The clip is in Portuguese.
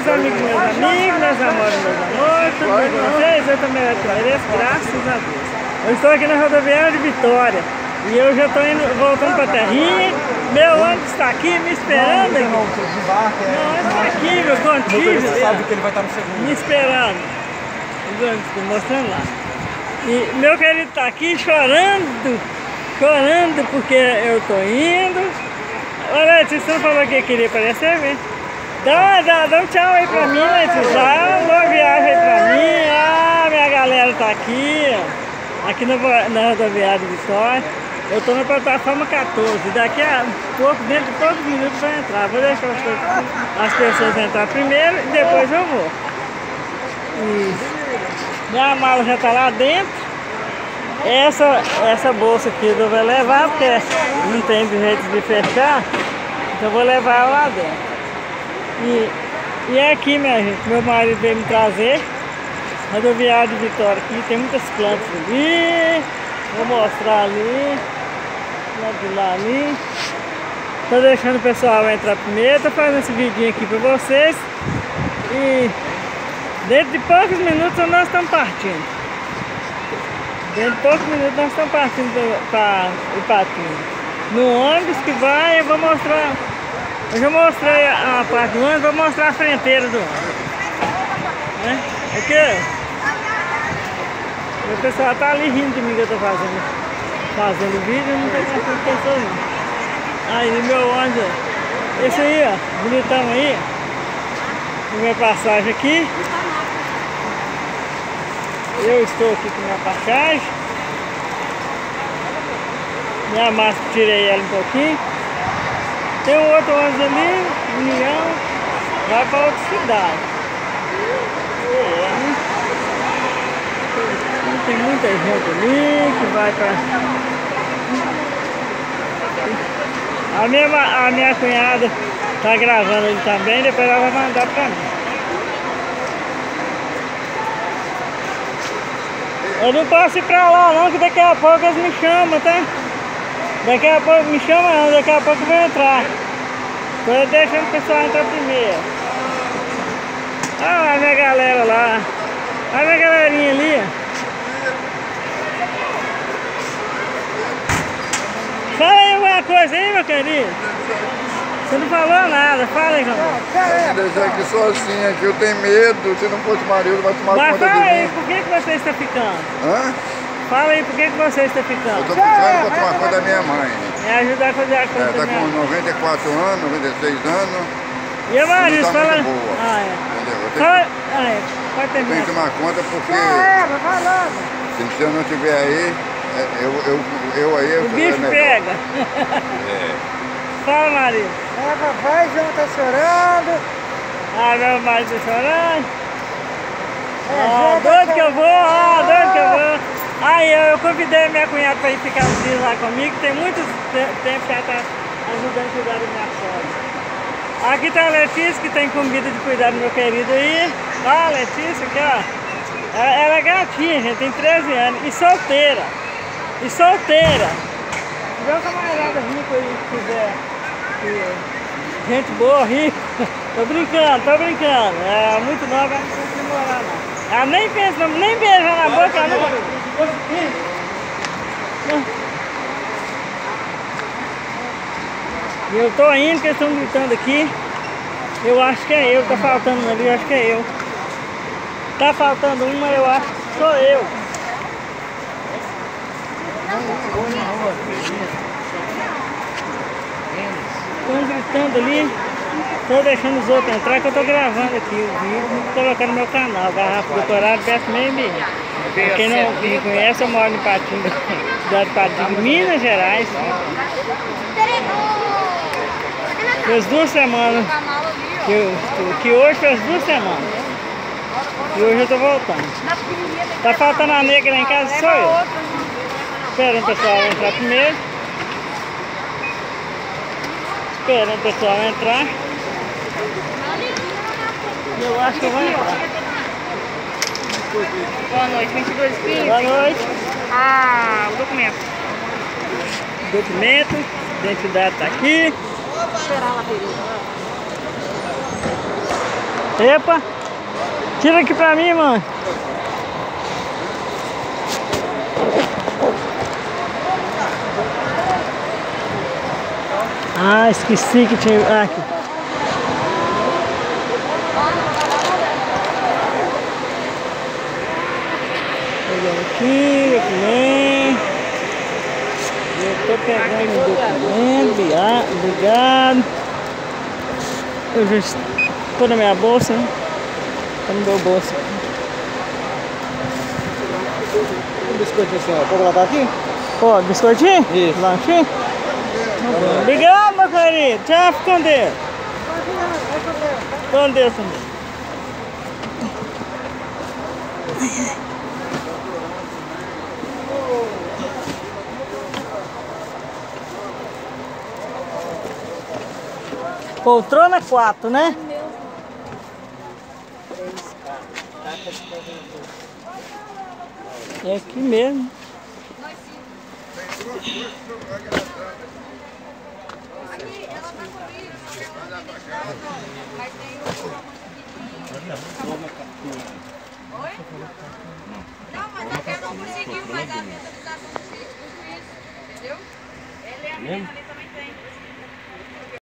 meus amigos, meus amores, tudo bem com vocês? Eu também agradeço, graças a Deus. Eu estou aqui na rodoviária de Vitória e eu já estou voltando para a terrinha. Meu ônibus está aqui me esperando. Não, está aqui, meu contigo. Você sabe que ele vai estar no segundo. Me esperando. Estou mostrando lá. E meu querido está aqui chorando porque eu estou indo. Olha, você não falou que queria aparecer, vem. Dá um tchau aí pra mim, Letícia. Boa viagem aí pra mim. Ah, minha galera tá aqui, ó. Aqui na rodoviária de Vitória. Eu tô na plataforma 14. Daqui a pouco, dentro de poucos minutos, vai entrar. Vou deixar as pessoas entrar primeiro e depois eu vou. E minha mala já tá lá dentro. Essa bolsa aqui eu vou levar, porque não tem jeito de fechar. Então eu vou levar ela lá dentro. E é aqui, minha gente, meu marido veio me trazer. Rodoviária de Vitória aqui, tem muitas plantas ali. Vou mostrar ali. Lá de lá ali. Tô deixando o pessoal entrar primeiro. Tô fazendo esse vidinho aqui pra vocês. E dentro de poucos minutos nós estamos partindo. Dentro de poucos minutos nós estamos partindo para Ipatinga. No ônibus que vai, eu vou mostrar. Eu já mostrei a parte do ônibus, vou mostrar a frenteira do ônibus. Né? Aqui. O pessoal tá ali rindo de mim que eu tô fazendo vídeo, não tem mais pessoas não. Aí meu ônibus, esse aí, ó, bonitão aí. Minha passagem aqui. Eu estou aqui com minha passagem. Minha máscara, tirei ela um pouquinho. Tem um outro ônibus ali, União, vai para outra cidade. Tem muita gente ali que vai para... A minha cunhada tá gravando ele também, depois ela vai mandar para mim. Eu não posso ir pra lá não, que daqui a pouco eles me chamam, tá? Daqui a pouco me chamam não, daqui a pouco eu vou entrar. Tô deixando o pessoal entrar primeiro. Olha lá a minha galera lá. Olha a minha galerinha ali. Fala aí alguma coisa aí, meu querido. Você não falou nada, fala aí, Ramon. Eu deixei aqui sozinho, aqui eu tenho medo. Se não fosse marido, vai tomar conta de mim. Mas fala aí, por que você está ficando? Hã? Fala aí, por que você está ficando? Eu tô ficando pra tomar conta da minha mãe. É ajudar a fazer a conta Tá com 94 anos, 96 anos. E a Marisa, tá fala... muito boa. Ah, é. Entendeu? Fala... pode Eu terminar. tenho que tomar conta porque vai logo. se eu não estiver aí, eu aí... O bicho pega. É. Fala, Maria. Vai, João tá chorando. Ah, meu marido tá chorando. Doido que eu vou, doido que eu vou. Aí eu convidei minha cunhada para ir ficar uns dias lá comigo. Tem muito tempo que ela tá ajudando a cuidar da minha sogra. Aqui tá a Letícia, que tem comida de cuidar do meu querido aí. Ó, a Letícia aqui, ó. Ela é gatinha, gente, tem 13 anos. E solteira. E solteira. Se tiver um camarada rico aí que quiser. Gente boa, rica. Tô brincando. É muito nova, não precisa demorar não. Ela nem pensa, nem beija na boca, não. Eu tô indo, que eles estão gritando aqui. Eu acho que é eu, tá faltando um ali, eu acho que é eu. Tá faltando um, mas eu acho que sou eu. Estão gritando ali. Tô deixando os outros entrar, que eu tô gravando aqui o vídeo e colocando no meu canal, Garrafa Doutorado Beto Meio Ambiente. Pra quem não me conhece, eu moro em Ipatinga, cidade de Ipatinga, Minas Gerais. Faz 2 semanas que hoje faz 2 semanas. E hoje eu tô voltando. Tá faltando a negra lá em casa, sou eu. Esperando o pessoal entrar primeiro. Esperando o pessoal entrar. Eu acho que eu vou entrar. Boa noite, 2215. Boa noite. Ah, o documento. Epa! Tira aqui pra mim, mãe. Ah, esqueci que tinha... Ah, aqui. Pegando aqui, documento. Eu tô pegando o documento, obrigado. Eu já estou na minha bolsa, né? Tá no meu bolso. Um biscoitinho assim, ó. Pode colocar aqui? Pode, biscoitinho? Isso. Lanchinho? Obrigado, meu querido. Tchau, fica com Deus. Com Deus também. Poltrona 4, né? É aqui mesmo. Oi? Não, mas a não conseguiu mais a mentalização do sítio, entendeu? Ele é a